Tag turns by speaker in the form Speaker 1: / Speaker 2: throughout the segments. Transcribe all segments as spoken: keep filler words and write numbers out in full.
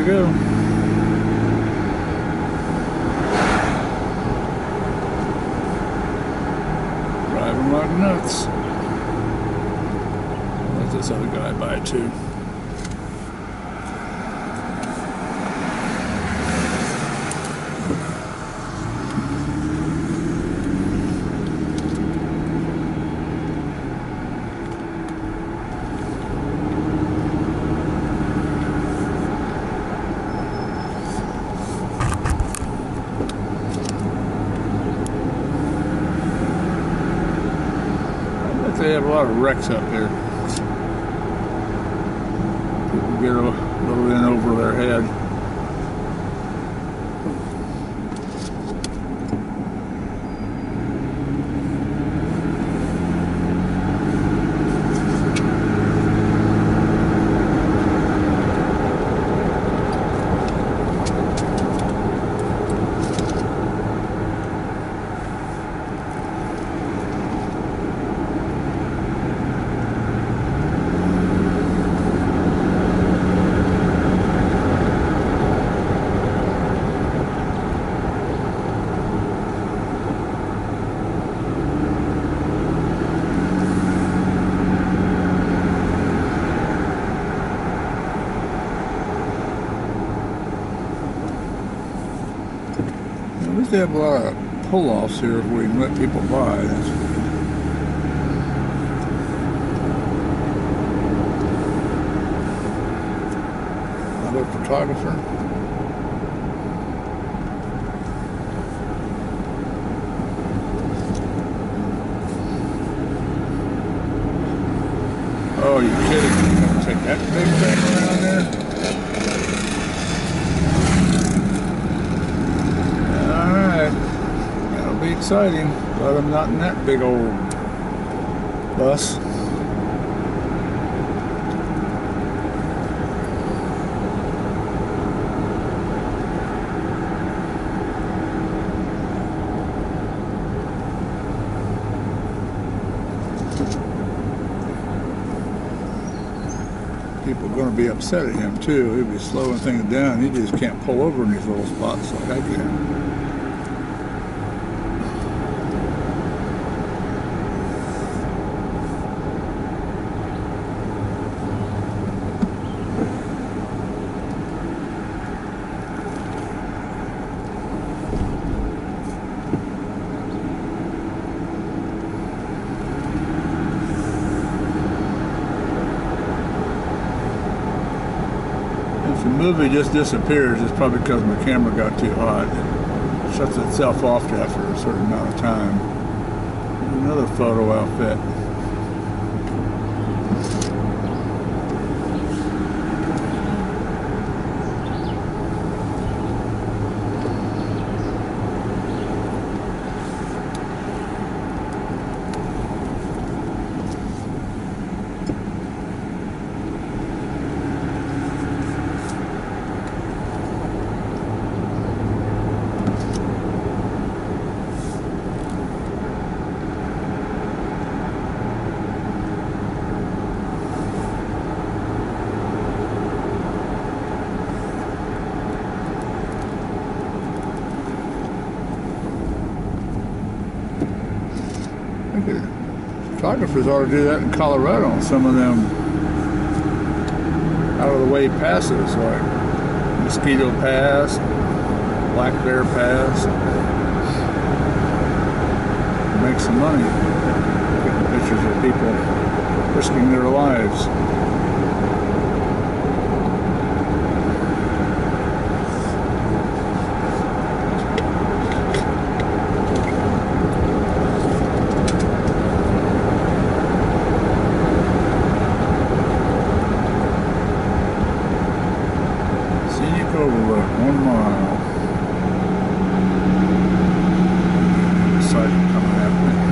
Speaker 1: go. Driving like nuts. Let this other guy by too. They have a lot of wrecks up here. People get a little in over their head. They have a lot of pull-offs here where you can let people by. That's good. Another photographer. Oh, you kidding me? You're gonna take that big thing around there? Exciting, but I'm not in that big old bus. People are going to be upset at him too. He'll be slowing things down. He just can't pull over in these little spots like I can. If the movie just disappears, it's probably because my camera got too hot. It shuts itself off after a certain amount of time. Another photo outfit. Photographers ought to do that in Colorado on some of them out of the way passes like Mosquito Pass, Black Bear Pass. Make some money getting pictures of people risking their lives. Overlook, one mile. Cycle coming at me.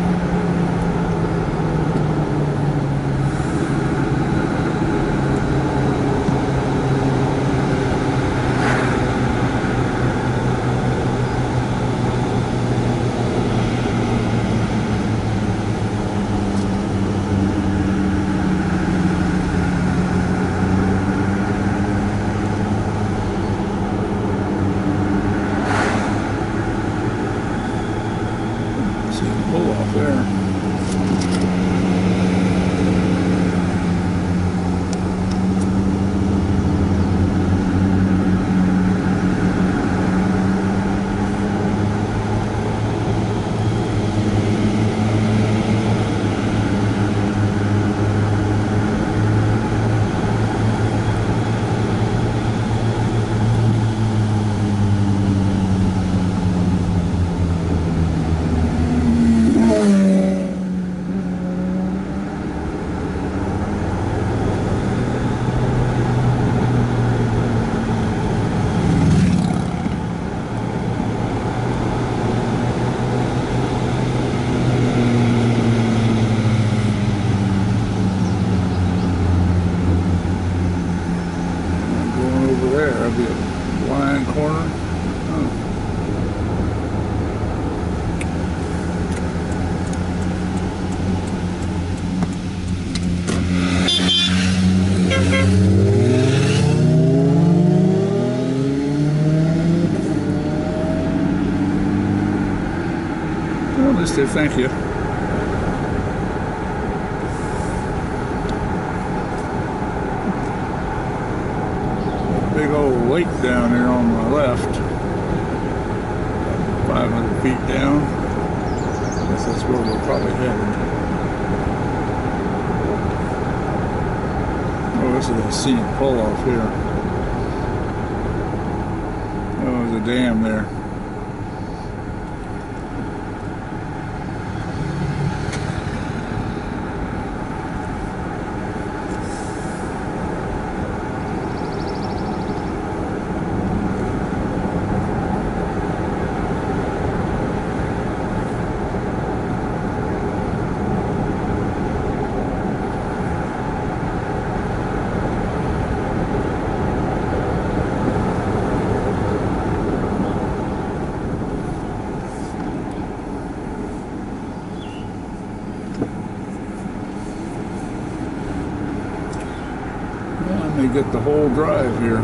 Speaker 1: Maybe a blind corner. Oh. Well, let's say thank you. Big old lake down there on my left. five hundred feet down. I guess that's where we're probably headed. Oh, this is a scenic pull off here. Oh, there's a dam there. I may get the whole drive here.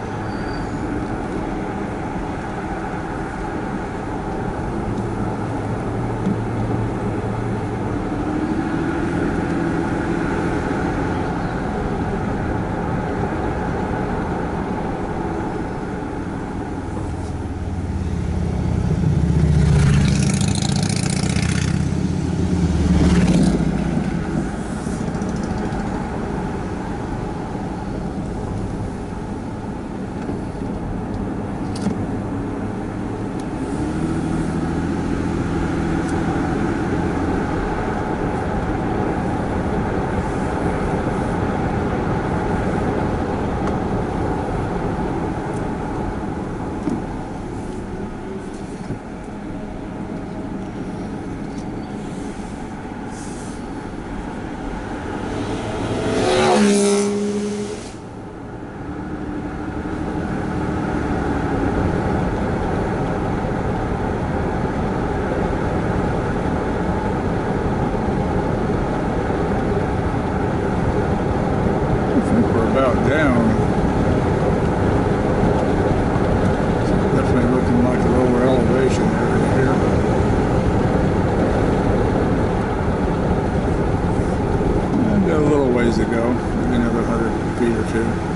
Speaker 1: About down. Definitely looking like a lower elevation area here. I've got a little ways to go, maybe another hundred feet or two.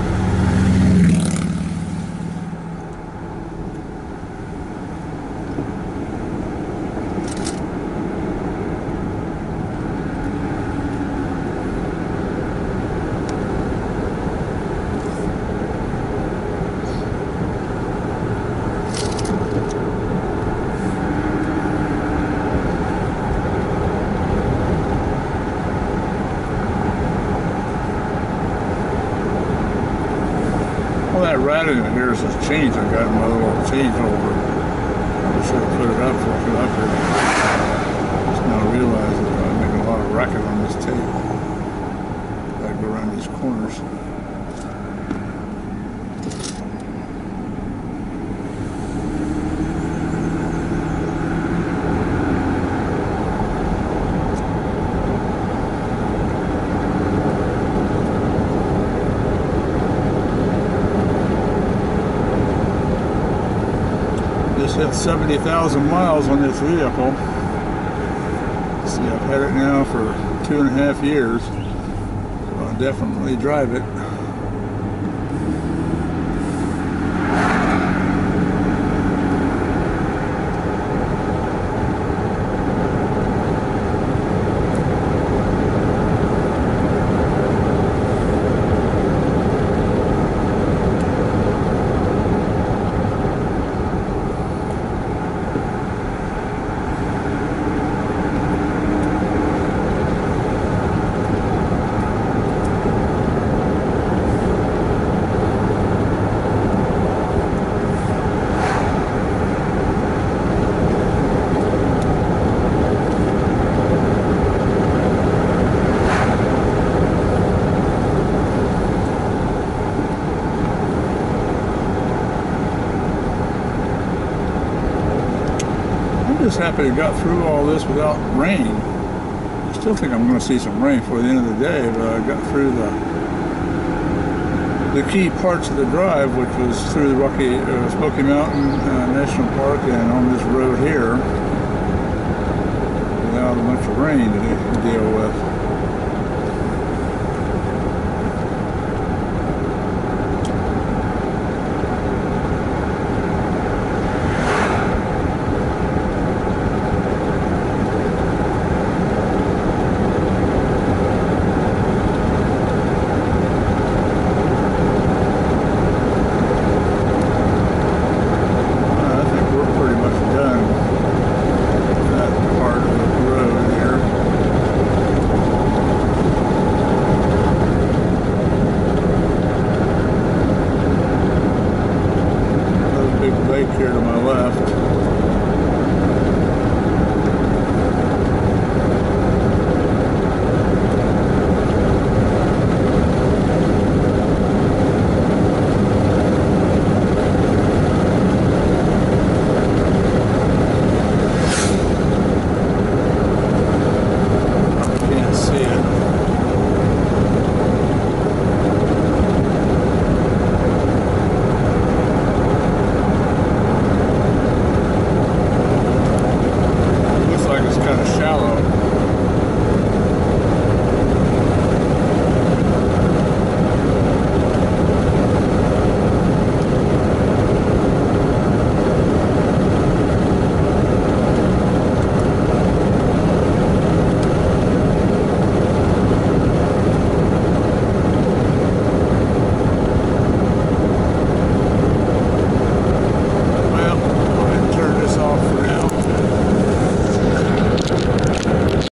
Speaker 1: Well, that rattling in here is a change I got in my little changeover. I should have put it up before I put it up here. Just now realize that I'm making a lot of racket on this tape. Gotta go around these corners. Just hit seventy thousand miles on this vehicle. See, I've had it now for two and a half years. So I'll definitely drive it. just happy to got through all this without rain. I still think I'm going to see some rain before the end of the day, but I got through the the key parts of the drive, which was through the Rocky uh, Smoky Mountain uh, National Park and on this road here, without a bunch of rain to deal with. Here to my left.